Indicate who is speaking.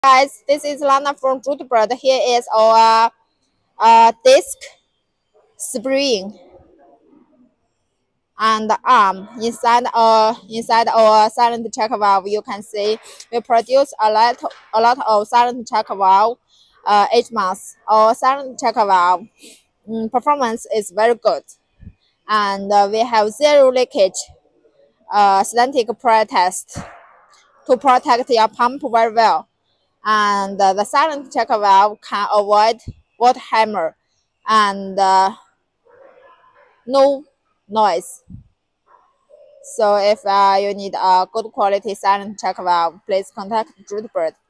Speaker 1: Guys, this is Lana from Jutebird. Here is our disc spring and arm. Inside our silent check valve, you can see we produce a lot of silent check valve each month. Our silent check valve performance is very good, and we have zero leakage static pre-test to protect your pump very well. And the silent check valve can avoid water hammer and no noise. So if you need a good quality silent check valve, please contact Jutebird.